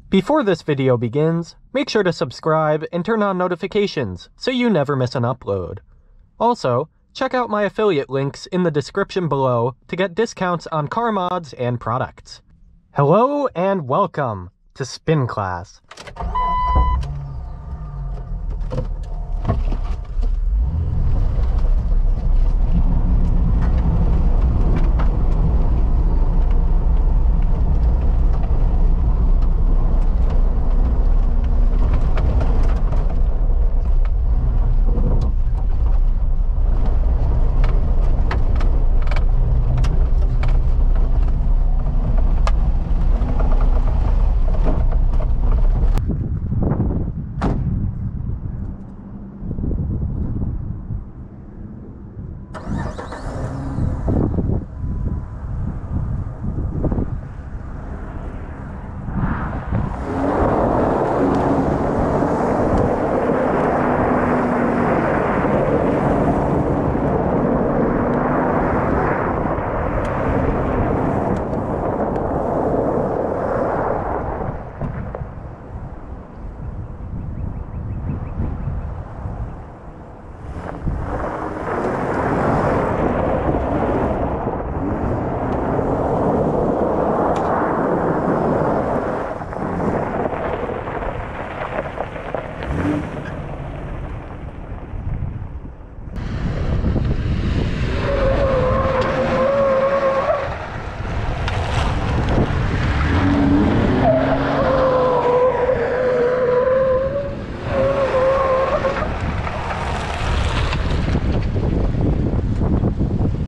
Before this video begins, make sure to subscribe and turn on notifications so you never miss an upload. Also, check out my affiliate links in the description below to get discounts on car mods and products. Hello and welcome to Spin Class.